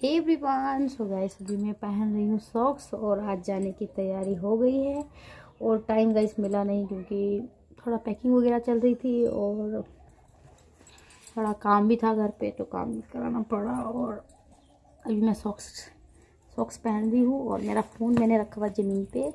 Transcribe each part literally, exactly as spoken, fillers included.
हे everyone, so guys अभी मैं पहन रही हूँ सॉक्स और आज जाने की तैयारी हो गई है। और टाइम गाइस मिला नहीं क्योंकि थोड़ा पैकिंग वगैरह चल रही थी और थोड़ा काम भी था घर पे, तो काम कराना पड़ा। और अभी मैं सॉक्स सॉक्स पहन रही हूँ और मेरा फ़ोन मैंने रखा हुआ ज़मीन पे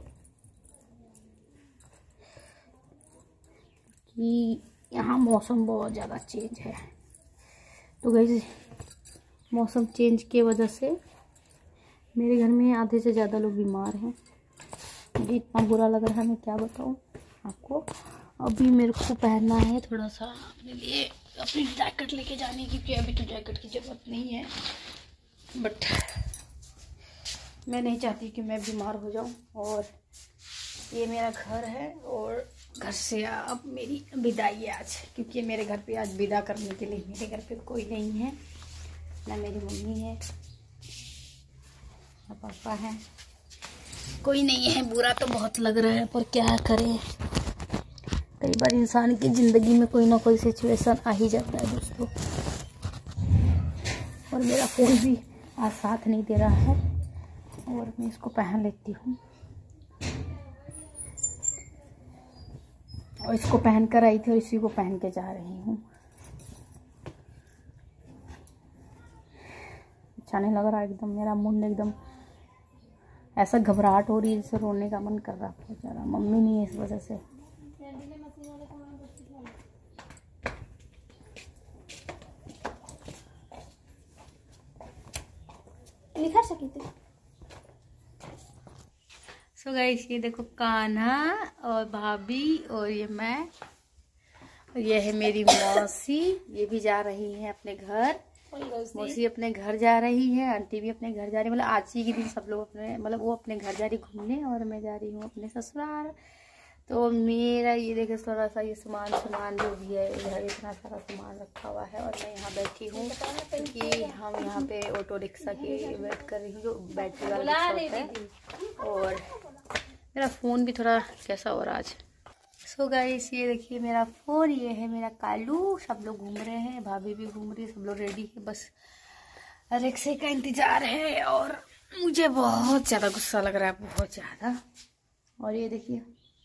कि यहाँ मौसम बहुत ज़्यादा चेंज है। तो गाइस मौसम चेंज की वजह से मेरे घर में आधे से ज़्यादा लोग बीमार हैं। मुझे इतना बुरा लग रहा है, मैं क्या बताऊँ आपको। अभी मेरे को पहनना है थोड़ा सा अपने लिए अपनी जैकेट लेके जाने की, क्योंकि अभी तो जैकेट की ज़रूरत नहीं है। बट मैं नहीं चाहती कि मैं बीमार हो जाऊँ। और ये मेरा घर है और घर से अब मेरी विदाई है आज, क्योंकि मेरे घर पे आज विदा करने के लिए मेरे घर पे कोई नहीं है, ना मेरी मम्मी है ना पापा है, कोई नहीं है। बुरा तो बहुत लग रहा है पर क्या करें, कई बार इंसान की ज़िंदगी में कोई ना कोई सिचुएशन आ ही जाता है दोस्तों। और मेरा फ़ोन भी आज साथ नहीं दे रहा है और मैं इसको पहन लेती हूँ। और इसको पहन कर आई थी और इसी को पहन के जा रही हूँ। अच्छा नहीं लग रहा, एकदम मेरा मुंह एकदम ऐसा घबराहट हो रही है जैसे रोने का मन कर रहा है ज़्यादा। मम्मी नहीं है इस वजह से। लिखा सकते सो गाइस, ये देखो कान्हा और भाभी और ये मैं और ये है मेरी मौसी। ये भी जा रही है अपने घर। मौसी अपने घर जा रही है, आंटी भी अपने घर जा रही है। मतलब आज ही के दिन सब लोग अपने मतलब वो अपने घर जा रही घूमने और मैं जा रही हूँ अपने ससुराल। तो मेरा ये देखे थोड़ा सा ये सामान सामान जो भी है इधर इतना सारा सामान रखा हुआ है। और मैं यहाँ बैठी हूँ क्योंकि हम यहाँ पे ऑटो रिक्शा की वेट कर रही हूँ, जो बैटरी वाला रिक्शा होता है। और मेरा फ़ोन भी थोड़ा कैसा हो रहा आज। सो गाइस ये देखिए मेरा फ़ोन, ये है मेरा कालू। सब लोग घूम रहे हैं, भाभी भी घूम रही है, सब लोग रेडी है, बस रिक्शे का इंतज़ार है। और मुझे बहुत ज़्यादा गुस्सा लग रहा है, बहुत ज़्यादा। और ये देखिए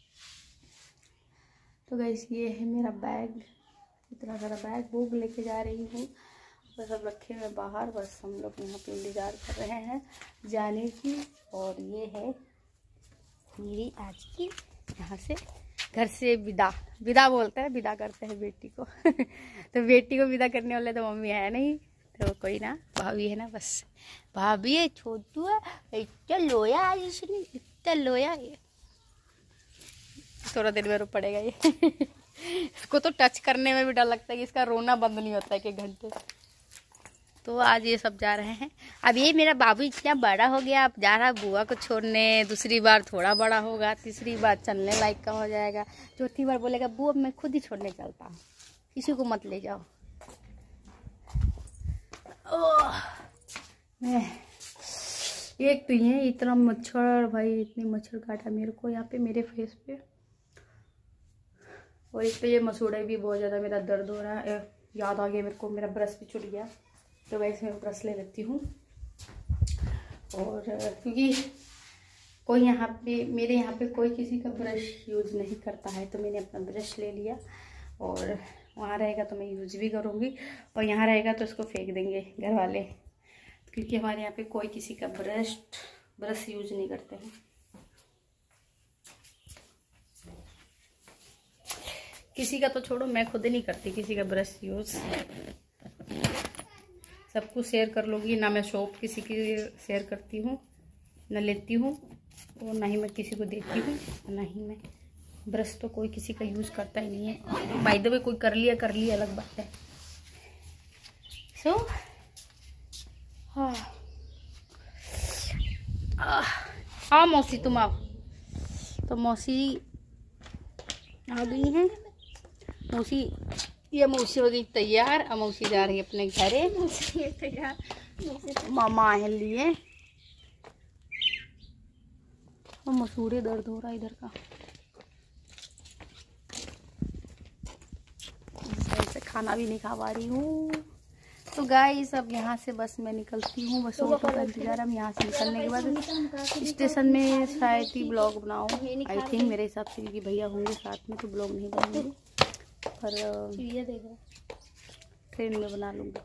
तो गाइस ये है मेरा बैग, इतना सारा बैग बुक लेके जा रही हूँ। बस सब रखे हुए बाहर, बस हम लोग यहाँ पे इंतज़ार कर रहे हैं जाने की। और ये है मेरी आज की यहाँ से घर से विदा विदा बोलते हैं, विदा करते हैं बेटी को। तो बेटी को विदा करने वाले तो मम्मी है नहीं, तो कोई ना भाभी है ना। बस भाभी है, छोटू है, इतना लोया आज इसने, इतना लोया ये थोड़ा देर में रो पड़ेगा ये। इसको तो टच करने में भी डर लगता है कि इसका रोना बंद नहीं होता है कि घंटे। तो आज ये सब जा रहे हैं। अब ये मेरा बाबू इतना बड़ा हो गया, अब जा रहा बुआ को छोड़ने। दूसरी बार थोड़ा बड़ा होगा, तीसरी बार चलने लायक का हो जाएगा, चौथी बार बोलेगा बुआ मैं खुद ही छोड़ने चलता हूँ, किसी को मत ले जाओ। ओह मैं एक तो ये इतना मच्छर, भाई इतने मच्छर काटा मेरे को यहाँ पे मेरे फेस पे। और इस पे ये मसूड़े भी बहुत ज़्यादा मेरा दर्द हो रहा है। याद आ गया मेरे को, मेरा ब्रश भी छूट गया, तो वैसे मैं ब्रश ले लेती हूँ। और क्योंकि कोई यहाँ पे मेरे यहाँ पे कोई किसी का ब्रश यूज़ नहीं करता है, तो मैंने अपना ब्रश ले लिया। और वहाँ रहेगा तो मैं यूज़ भी करूँगी, और यहाँ रहेगा तो इसको फेंक देंगे घर वाले, क्योंकि हमारे यहाँ पे कोई किसी का ब्रश ब्रश यूज़ नहीं करते हैं। किसी का तो छोड़ो, मैं खुद नहीं करती किसी का ब्रश यूज़। सबको शेयर कर लूँगी ना, मैं शॉप किसी की शेयर करती हूँ ना लेती हूँ, और ना ही मैं किसी को देती हूँ, ना ही मैं ब्रश तो कोई किसी का यूज़ करता ही नहीं है। बाय द वे कोई कर लिया कर लिया अलग बात है। सो so, हाँ हाँ मौसी तुम आओ। तो मौसी आ गई हैं। मौसी ये मौसी हो गई तैयार, अब मौसी जा रही है अपने घरे। मौसी तैयार, मामा आए लिए। और मसूड़े दर्द हो रहा है इधर का, ऐसे खाना भी नहीं खा पा रही हूँ। तो गाइस अब यहाँ से बस मैं निकलती हूँ, बस ऑटो का इंतजार। हम यहाँ से निकलने के बाद स्टेशन में शायद ही ब्लॉग बनाऊँ, आई थिंक मेरे हिसाब से, क्योंकि भैया होंगे साथ में तो ब्लॉग नहीं बनाएंगे, पर ट्रेन में बना लूँगी।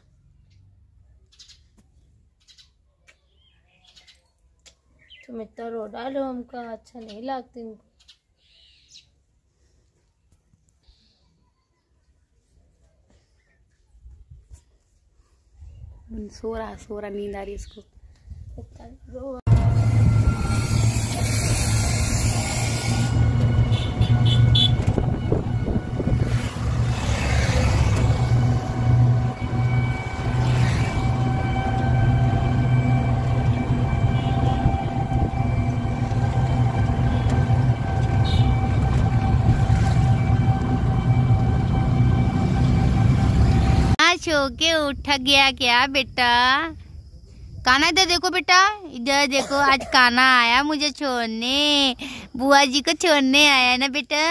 तुम इतना रो डालो, हमको अच्छा नहीं लगती। सो रहा सो रहा नींद आ रही है इसको। सो के उठ गया क्या बेटा? काना इधर देखो बेटा, इधर देखो, आज काना आया मुझे छोड़ने, बुआ जी को छोड़ने आया ना बेटा।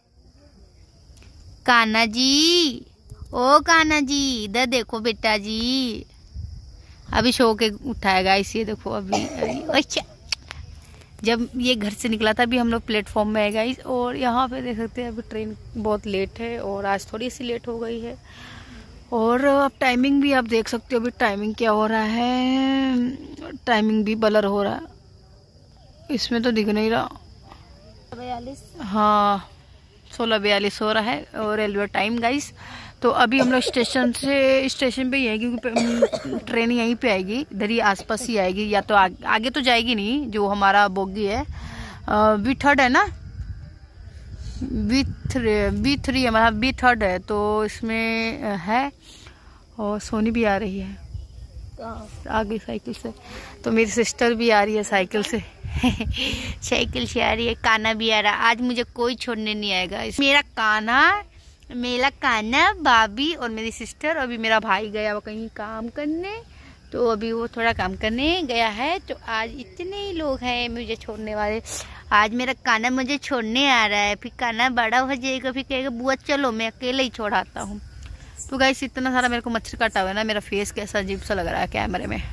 काना जी, ओ काना जी इधर देखो बेटा जी, अभी सो के उठाएगा इसे देखो। अभी अभी अच्छा, जब ये घर से निकला था अभी हम लोग प्लेटफॉर्म में है गाइस, और यहाँ पे देख सकते हैं अभी ट्रेन बहुत लेट है, और आज थोड़ी सी लेट हो गई है। और अब टाइमिंग भी आप देख सकते हो, अभी टाइमिंग क्या हो रहा है, टाइमिंग भी ब्लर हो रहा है, इसमें तो दिख नहीं रहा। बयालीस, हाँ सोलह बयालीस हो रहा है और रेलवे टाइम गाइस। तो अभी हम लोग स्टेशन से स्टेशन पे ही है, क्योंकि ट्रेन यहीं पे आएगी, इधर ही आसपास ही आएगी, या तो आगे, आगे तो जाएगी नहीं। जो हमारा बोगी है बी थर्ड है ना, बी थ्री बी थ्री है हमारा, बी थर्ड है, तो इसमें है। और सोनी भी आ रही है आगे साइकिल से, तो मेरी सिस्टर भी आ रही है साइकिल से साइकिल से आ रही है। काना भी आ रहा, आज मुझे कोई छोड़ने नहीं आएगा। मेरा काना, मेरा काना, भाभी और मेरी सिस्टर। अभी मेरा भाई गया वो कहीं काम करने, तो अभी वो थोड़ा काम करने गया है, तो आज इतने ही लोग हैं मुझे छोड़ने वाले। आज मेरा काना मुझे छोड़ने आ रहा है, फिर काना बड़ा हो जाएगा, फिर कहेगा बुआ चलो मैं अकेले ही छोड़ाता हूँ। तो गाइस इतना सारा मेरे को मच्छर काटा हुआ है ना, मेरा फेस कैसा अजीब सा लग रहा है कैमरे में,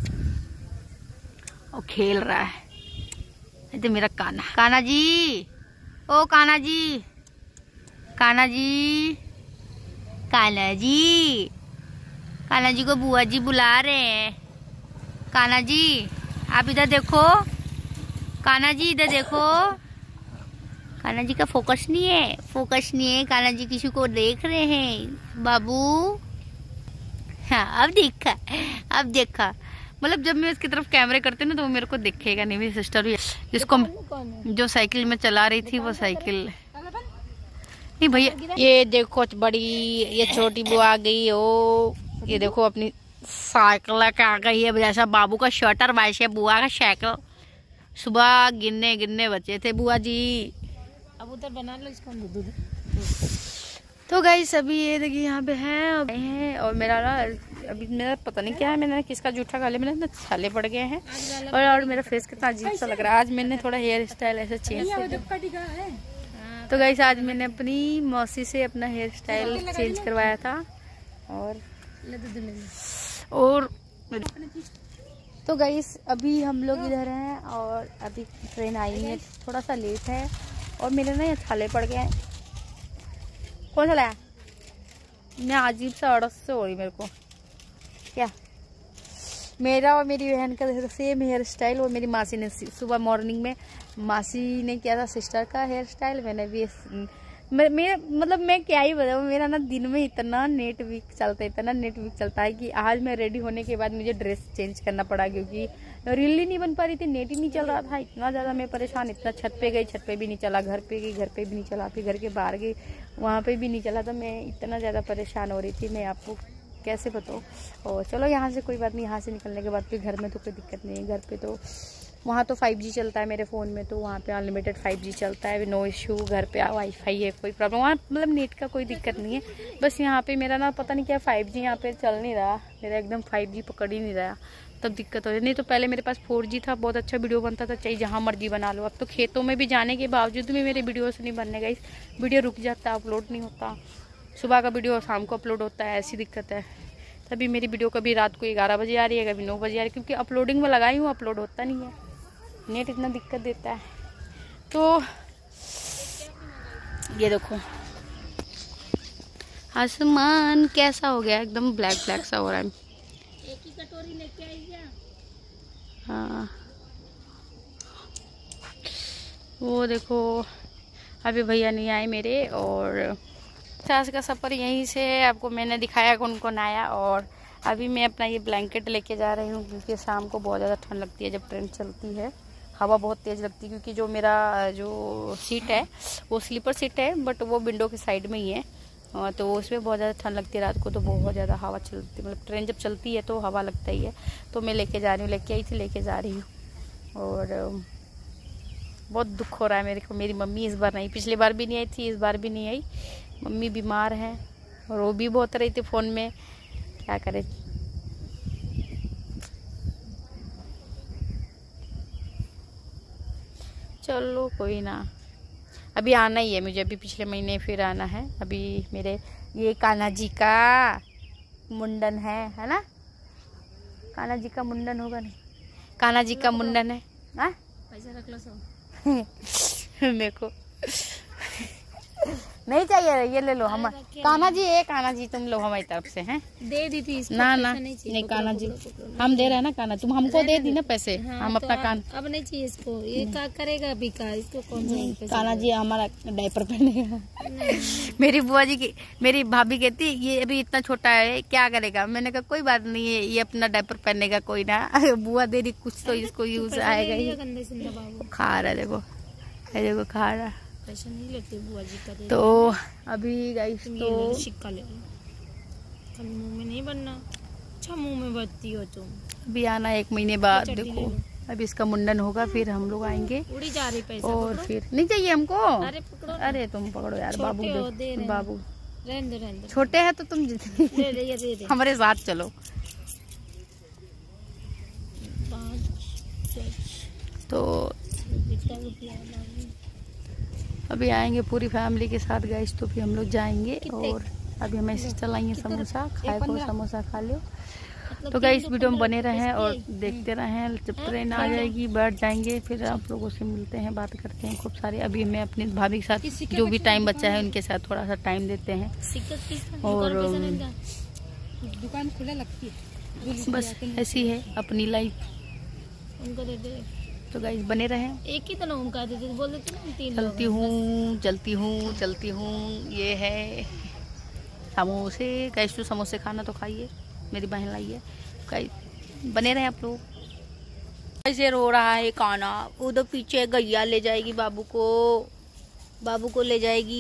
और खेल रहा है। तो मेरा काना, काना जी, ओ काना जी, काना जी, काना जी, काना जी को बुआ जी बुला रहे हैं। काना जी आप इधर देखो, काना जी इधर देखो। काना जी का फोकस नहीं है, फोकस नहीं है, काना जी किसी को देख रहे हैं बाबू। हाँ अब देखा, अब देखा, मतलब जब मैं इसकी तरफ कैमरे करते ना तो वो मेरे को दिखेगा नहीं। मेरी सिस्टर भी, जिसको जो साइकिल में चला रही थी वो साइकिल नहीं भैया। ये देखो बड़ी, ये छोटी बुआ आ गई हो, ये देखो अपनी साइकिल के आ गई है, जैसा बाबू का शर्टर वैसे बुआ का साइकिल। सुबह गिनने गिनने बचे थे बुआ जी। अब उधर बना लो इसको दूध। तो गाइस अभी ये देखिए यहाँ पे हैं, और मेरा ना अभी मेरा पता नहीं क्या है, मैंने किसका जूठा खा लिया, मेरे ना छाले पड़ गए हैं, और और मेरा फेस कितना अजीब सा लग रहा है। आज मैंने थोड़ा हेयर स्टाइल ऐसे चेंज किया। तो गाइस आज मैंने अपनी मौसी से अपना हेयर स्टाइल चेंज करवाया था, और और तो गाइस अभी हम लोग इधर हैं, और अभी ट्रेन आई है, थोड़ा सा लेट है, और मेरे ना ये छाले पड़ गए हैं। कौन सा लाया? मैं अजीब सा अड़स से हो रही मेरे को क्या। मेरा और मेरी बहन का सेम हेयर स्टाइल, और मेरी मासी ने सुबह मॉर्निंग में मासी ने किया था सिस्टर का हेयर स्टाइल, मैंने भी मैं, मैं मतलब मैं क्या ही बताऊँ, मेरा ना दिन में इतना नेट वीक चलता है, इतना नेट वीक चलता है कि आज मैं रेडी होने के बाद मुझे ड्रेस चेंज करना पड़ा, क्योंकि रील ही नहीं बन पा रही थी, नेट ही नहीं चल रहा था। इतना ज़्यादा मैं परेशान, इतना छत पे गई, छत पे भी नहीं चला, घर पे गई, घर पे भी नहीं चला, फिर घर के बाहर गई, वहाँ पे भी नहीं चला, तो मैं इतना ज़्यादा परेशान हो रही थी, मैं आपको कैसे बताऊँ। और चलो यहाँ से कोई बात नहीं, यहाँ से निकलने के बाद फिर घर में तो कोई दिक्कत नहीं है। घर पे तो वहाँ तो फाइव जी चलता है मेरे फ़ोन में, तो वहाँ पे अनलिमिटेड फाइव जी चलता है, नो इशू। घर पे वाईफाई है, कोई प्रॉब्लम वहाँ मतलब नेट का कोई दिक्कत नहीं है। बस यहाँ पे मेरा ना पता नहीं क्या फाइव जी यहाँ पे चल नहीं रहा, मेरा एकदम फाइव जी पकड़ ही नहीं रहा, तब दिक्कत हो रही। नहीं तो पहले मेरे पास फोर जी था, बहुत अच्छा वीडियो बनता था, चाहे जहाँ मर्जी बना लो। अब तो खेतों में भी जाने के बावजूद भी मेरे वीडियोस नहीं बनने गई, वीडियो रुक जाता है, अपलोड नहीं होता। सुबह का वीडियो शाम को अपलोड होता है, ऐसी दिक्कत है। तभी मेरी वीडियो कभी रात को ग्यारह बजे आ रही है, कभी नौ बजे आ रही है, क्योंकि अपलोडिंग में लगाई हूँ, अपलोड होता नहीं है, नेट इतना दिक्कत देता है। तो ये देखो आसमान कैसा हो गया, एकदम ब्लैक ब्लैक सा हो रहा है। एक ही कटोरी लेके आई क्या? हाँ वो देखो अभी भैया नहीं आए मेरे, और आज का सफ़र यहीं से आपको मैंने दिखाया कौन कौन आया। और अभी मैं अपना ये ब्लैंकेट लेके जा रही हूँ, क्योंकि शाम को बहुत ज़्यादा ठंड लगती है जब ट्रेन चलती है, हवा बहुत तेज़ लगती है। क्योंकि जो मेरा जो सीट है वो स्लीपर सीट है, बट वो विंडो के साइड में ही है, तो उसमें बहुत ज़्यादा ठंड लगती है रात को, तो बहुत ज़्यादा हवा चलती है, मतलब ट्रेन जब चलती है तो हवा लगता ही है। तो मैं लेके जा रही हूँ, लेके आई थी, लेके जा रही हूँ। और बहुत दुख हो रहा है मेरे को, मेरी मम्मी इस बार नहीं, पिछली बार भी नहीं आई थी, इस बार भी नहीं आई। मम्मी बीमार है और वो भी बहुत रही थी फ़ोन में, क्या करे। चलो कोई ना, अभी आना ही है मुझे, अभी पिछले महीने फिर आना है। अभी मेरे ये कान्हा जी का मुंडन है है ना, कान्हा जी का मुंडन होगा नहीं, कान्हा जी का मुंडन है। हाँ पैसा रख लो सब मेरे को नहीं चाहिए, ये ले लो। हम कान्हा जी, एक कान्हा जी तुम लो हमारी तरफ से हैं, दे दी थी इसको, ना ना नहीं, नहीं कान्हा जी हम दे रहे हैं ना, कान्हा तुम हमको दे दी ना पैसे। हाँ, हम अपना कान अब नहीं चाहिए इसको, ये क्या करेगा अभी का, इसको कौन सा कान्हा जी हमारा डायपर पहनेगा। मेरी बुआ जी की, मेरी भाभी कहती ये अभी इतना छोटा है क्या करेगा, मैंने कहा कोई बात नहीं है, ये अपना डायपर पहनेगा, कोई ना। बुआ दे रही कुछ तो इसको यूज आएगा ही। खा रहा देखो, देखो खा रहा, पैसा नहीं लेती बुआ जी का। तो अभी गाइस तो सिक्का ले लो, मुंह में नहीं बनना, अच्छा मुंह में बचती हो तुम। अभी आना एक महीने बाद, देखो अभी इसका मुंडन होगा, फिर हम लोग आएंगे। उड़ी जा रही पैसा, और फिर नहीं चाहिए हमको। अरे पकड़ो, अरे तुम पकड़ो यार, बाबू दे, बाबू रहने दो, रहने दो, छोटे हैं तो तुम दे दे, ये दे दे। हमारे साथ चलो। तो अभी आएंगे पूरी फैमिली के साथ गाइस, तो फिर हम लोग जाएंगे। और अभी हमें सिस्टर लाई है समोसा, खाए को समोसा खा लो। तो गाइस वीडियो में बने रहें और देखते रहें, जब ट्रेन आ जाएगी बैठ जाएंगे, फिर आप लोगों से मिलते हैं, बात करते हैं खूब सारे। अभी मैं अपनी भाभी के साथ जो भी टाइम बचा है उनके साथ थोड़ा सा टाइम देते हैं, और दुकान खुला लगती है, बस ऐसी है अपनी लाइफ। उनको दे दे। तो गाइस बने रहें। एक ही तो ना उनका दे दे, बोल देते ना तीन। चलती हूँ चलती हूँ चलती हूँ। ये है समोसे, गाइस तो समोसे खाना तो खाइए, मेरी बहन लाई है। गाइस बने रहे आप लोग। ऐसे रो रहा है काना, उधर पीछे गैया ले जाएगी बाबू को, बाबू को ले जाएगी।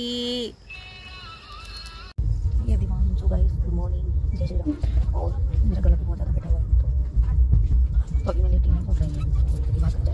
ये दिमाग गाइस, गुड मॉर्निंग, जय श्री राम। और मेरा गला बहुत ज़्यादा बैठा हुआ है, तो अभी मैं लेटी हूँ, तो दिमाग चला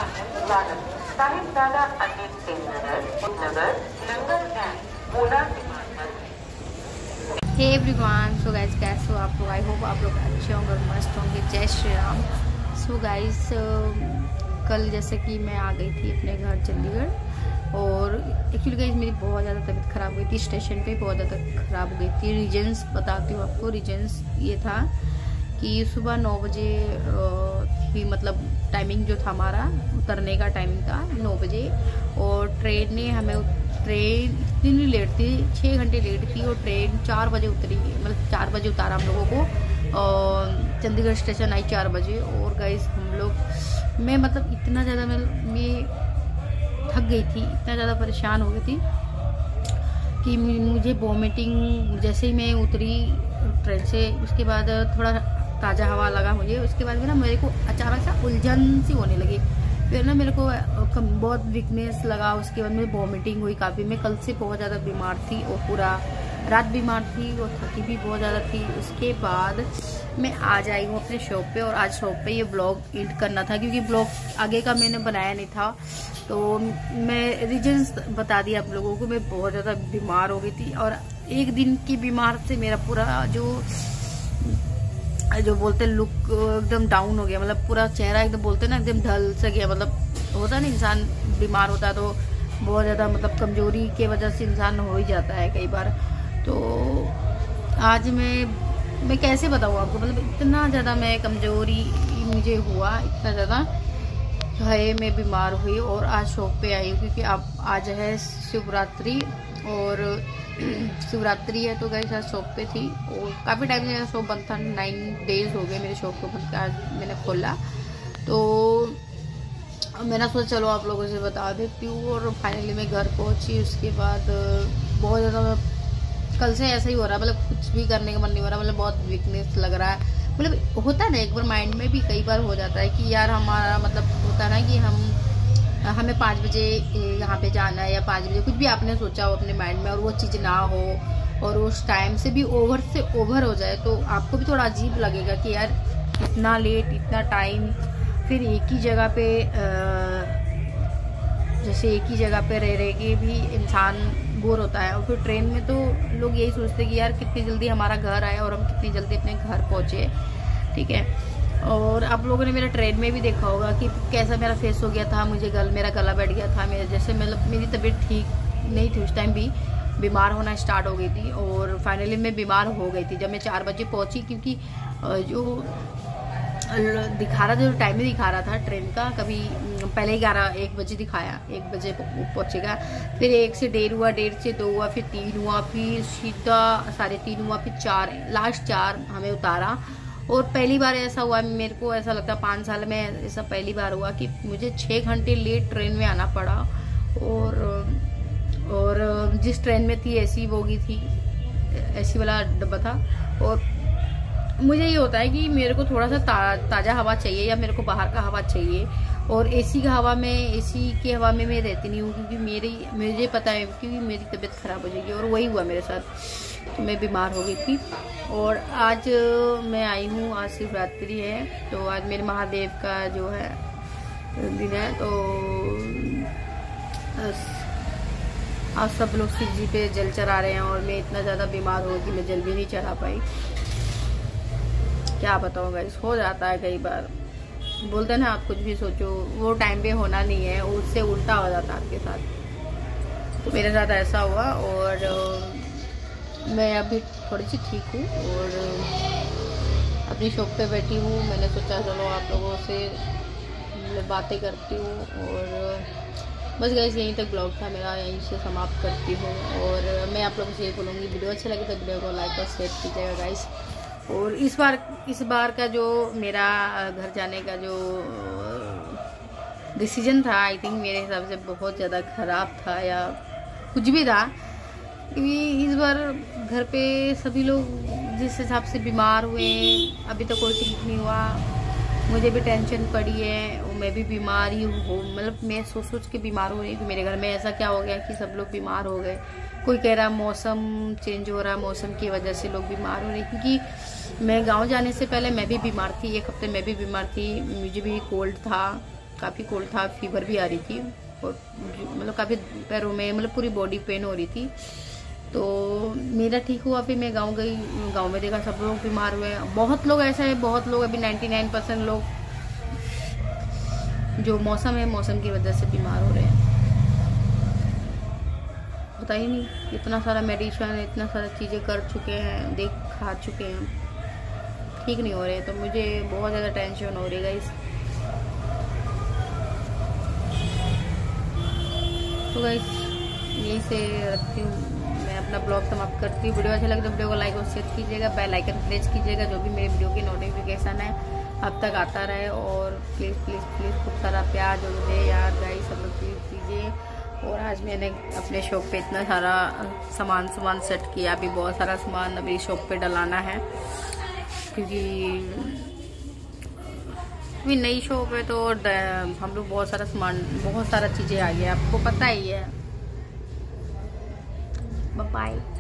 साहिबजादा अजीत सिंह नगर, उपनगर, लंगर एंड मोला Himachal. Hey everyone, so guys कैसे हो आप लोग? आई होप आप लोग अच्छे होंगे और मस्त होंगे। जय श्री राम। सो गाइस कल जैसे कि मैं आ गई थी अपने घर चंडीगढ़, और एक्चुअली गाइस मेरी बहुत ज़्यादा तबीयत ख़राब हुई थी। स्टेशन पे बहुत ज़्यादा ख़राब हो गई थी। रीजन्स बताती हूँ आपको। रीजन्स ये था कि सुबह नौ बजे थी, मतलब टाइमिंग जो था हमारा उतरने का टाइमिंग था नौ बजे, और ट्रेन ने हमें ट्रेन इतनी लेट थी, छः घंटे लेट थी, और ट्रेन चार बजे उतरी, मतलब चार बजे उतारा हम लोगों को, और चंडीगढ़ स्टेशन आई चार बजे। और गाइस हम लोग मैं मतलब इतना ज़्यादा मैं मैं थक गई थी, इतना ज़्यादा परेशान हो गई थी कि मुझे वॉमिटिंग, जैसे ही मैं उतरी ट्रेन से उसके बाद थोड़ा ताज़ा हवा लगा मुझे, उसके बाद में ना मेरे को अचानक से उलझन सी होने लगी। फिर ना मेरे को बहुत वीकनेस लगा, उसके बाद में वॉमिटिंग हुई काफ़ी। मैं कल से बहुत ज़्यादा बीमार थी और पूरा रात बीमार थी और थकी भी बहुत ज़्यादा थी। उसके बाद मैं आज आई हूँ अपने शॉप पे, और आज शॉप पे ये ब्लॉग एडिट करना था क्योंकि ब्लॉग आगे का मैंने बनाया नहीं था, तो मैं रीजन्स बता दिया आप लोगों को। मैं बहुत ज़्यादा बीमार हो गई थी, और एक दिन की बीमार से मेरा पूरा जो जो बोलते लुक एकदम डाउन हो गया, मतलब पूरा चेहरा एकदम बोलते ना एकदम ढल से गया। मतलब होता ना इंसान बीमार होता है तो बहुत ज़्यादा मतलब कमजोरी के वजह से इंसान हो ही जाता है कई बार। तो आज मैं मैं कैसे बताऊँ आपको, मतलब इतना ज़्यादा मैं कमजोरी मुझे हुआ, इतना ज़्यादा है मैं बीमार हुई। और आज शॉप पे आई हूँ क्योंकि अब आज है शिवरात्रि, और शिवरात्रि है तो गाइस आज शॉप पे थी, और काफ़ी टाइम से शॉप बंद था। नाइन डेज हो गए मेरे शॉप को बंद, आज मैंने खोला, तो मैंने सोचा चलो आप लोगों से बता देती हूँ। और फाइनली मैं घर पहुँची। उसके बाद बहुत ज़्यादा कल से ऐसा ही हो रहा है, मतलब कुछ भी करने का मन नहीं हो रहा, मतलब बहुत वीकनेस लग रहा है। मतलब होता है ना एक बार माइंड में भी कई बार हो जाता है कि यार हमारा मतलब होता है ना कि हम हमें पाँच बजे यहाँ पे जाना है या पाँच बजे कुछ भी आपने सोचा हो अपने माइंड में, और वो चीज़ ना हो और उस टाइम से भी ओवर से ओवर हो जाए, तो आपको भी थोड़ा अजीब लगेगा कि यार इतना लेट, इतना टाइम, फिर एक ही जगह पे जैसे एक ही जगह पे रह रह के भी इंसान बोर होता है। और फिर ट्रेन में तो लोग यही सोचते हैं कि यार कितनी जल्दी हमारा घर आए और हम कितनी जल्दी अपने घर पहुँचे, ठीक है। और आप लोगों ने मेरा ट्रेन में भी देखा होगा कि कैसा मेरा फेस हो गया था, मुझे गल मेरा गला बैठ गया था, मेरे जैसे मतलब मेरी तबीयत ठीक नहीं थी उस टाइम, भी बीमार होना स्टार्ट हो गई थी। और फाइनली मैं बीमार हो गई थी जब मैं चार बजे पहुंची, क्योंकि जो दिखा रहा था, जो टाइम में दिखा रहा था ट्रेन का, कभी पहले ग्यारह एक बजे दिखाया, एक बजे पहुंचेगा, फिर एक से डेढ़ हुआ, डेढ़ से दो हुआ, फिर तीन हुआ, फिर सीधा साढ़े तीन हुआ, फिर चार, लास्ट चार हमें उतारा। और पहली बार ऐसा हुआ, मेरे को ऐसा लगता है पाँच साल में ऐसा पहली बार हुआ कि मुझे छः घंटे लेट ट्रेन में आना पड़ा। और और जिस ट्रेन में थी एसी बोगी थी, एसी वाला डब्बा था, और मुझे ये होता है कि मेरे को थोड़ा सा ता, ताज़ा हवा चाहिए या मेरे को बाहर का हवा चाहिए, और एसी का हवा में एसी की हवा में मैं रहती नहीं हूँ क्योंकि मेरी मुझे पता है क्योंकि मेरी तबीयत ख़राब हो जाएगी। और वही हुआ मेरे साथ, तो मैं बीमार हो गई थी। और आज मैं आई हूँ, आज शिवरात्रि है, तो आज मेरे महादेव का जो है दिन है, तो आज सब लोग शिव जी पे जल चढ़ा रहे हैं, और मैं इतना ज़्यादा बीमार हो कि मैं जल भी नहीं चढ़ा पाई। क्या बताऊँ गाइस, हो जाता है कई बार, बोलते हैं ना आप कुछ भी सोचो वो टाइम पे होना नहीं है, उससे उल्टा हो जाता है आपके साथ। तो मेरे साथ ऐसा हुआ, और मैं अभी थोड़ी सी ठीक हूँ और अपनी शॉप पे बैठी हूँ। मैंने सोचा चलो आप लोगों से बातें करती हूँ, और बस गाइस यहीं तक ब्लॉग था मेरा, यहीं से समाप्त करती हूँ। और मैं आप लोगों से ये बोलूँगी, वीडियो अच्छा लगे तो वीडियो को लाइक और शेयर कीजिएगा गाइस। और इस बार इस बार का जो मेरा घर जाने का जो डिसीजन था, आई थिंक मेरे हिसाब से बहुत ज़्यादा ख़राब था या कुछ भी था, क्योंकि इस बार घर पे सभी लोग जिस हिसाब से बीमार हुए, अभी तक कोई ठीक नहीं हुआ, मुझे भी टेंशन पड़ी है, और मैं भी बीमार ही हूँ। मतलब मैं सोच सोच के बीमार हो रही हूँ कि मेरे घर में ऐसा क्या हो गया कि सब लोग बीमार हो गए। कोई कह रहा मौसम चेंज हो रहा है, मौसम की वजह से लोग बीमार हो रहे हैं, क्योंकि मैं गांव जाने से पहले मैं भी बीमार थी, एक हफ्ते मैं भी बीमार थी, मुझे भी कोल्ड था, काफ़ी कोल्ड था, फीवर भी आ रही थी और मतलब काफ़ी पैरों में मतलब पूरी बॉडी पेन हो रही थी। तो मेरा ठीक हुआ, फिर मैं गांव गई, गांव में देखा सब लोग बीमार हुए। बहुत लोग ऐसा है, बहुत लोग अभी निन्यानवे परसेंट लोग जो मौसम है, मौसम की वजह से बीमार हो रहे हैं। पता ही नहीं, इतना सारा मेडिसिन, इतना सारा चीज़ें कर चुके हैं, देख खा चुके हैं, ठीक नहीं हो रहे। तो मुझे बहुत ज़्यादा टेंशन हो रही है गाइस। तो गाइस यहीं से रखती हूँ, मैं अपना ब्लॉग समाप्त करती हूँ। वीडियो अच्छा लगे तो वीडियो को लाइक और शेयर कीजिएगा, बेल आइकन प्रेस कीजिएगा, जो भी मेरे वीडियो की नोटिफिकेशन है अब तक आता रहे। और प्लीज़ प्लीज़ प्लीज़ खूब सारा प्यार जो मुझे यार गाइस सब लोग प्लीज़ कीजिए। और आज मैंने अपने शॉप पे इतना सारा सामान सामान सेट किया, अभी बहुत सारा सामान अभी शॉप पे डलाना है, क्योंकि अभी नई शॉप है तो हम लोग बहुत सारा सामान, बहुत सारा चीज़ें आ गया, आपको पता ही है। Bye bye.